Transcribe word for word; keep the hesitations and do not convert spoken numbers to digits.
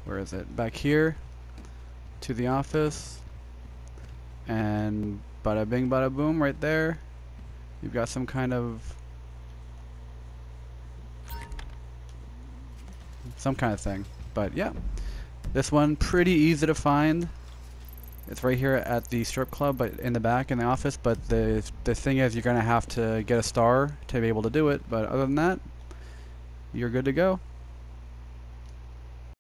where is it? Back here to the office, and bada bing bada boom right there. You've got some kind of some kind of thing. But yeah, this one pretty easy to find. It's right here at the strip club, but in the back in the office. But the the thing is, you're gonna have to get a star to be able to do it. But other than that, you're good to go.